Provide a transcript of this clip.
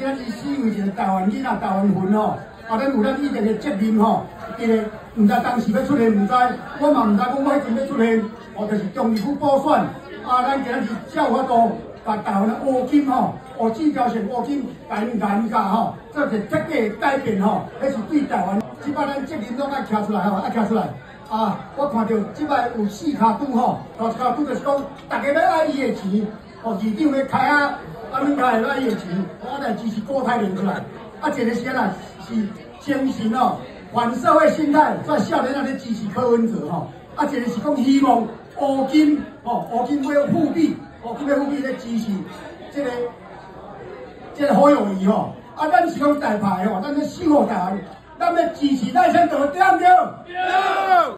今日4位一个台湾囡仔、台湾魂吼，啊，咱有咱以前的责任吼，这个唔知当时要出现，唔知，我嘛唔知讲我迄阵要出现，哦，就是中立府补选，啊，咱今日照法度，把台湾的乌金吼，指标性乌金严格吼，这是彻底改变吼，迄是对台湾，即摆咱责任拢爱徛出来吼，爱徛出来。 啊！我看到即摆有4卡赌吼，头一卡赌就是讲，大家要爱伊的钱，哦，市长要开啊，免开爱伊的钱，我来支持郭台铭出来。啊，一个时间啊，是精神哦，反社会心态，在少年仔咧支持柯文哲吼。啊，一个是讲希望乌金哦，乌金要复辟，乌金要复辟咧支持这个好友谊吼。啊，咱是讲大牌吼，咱咧守护台湾，咱要支持赖清德对唔对？对。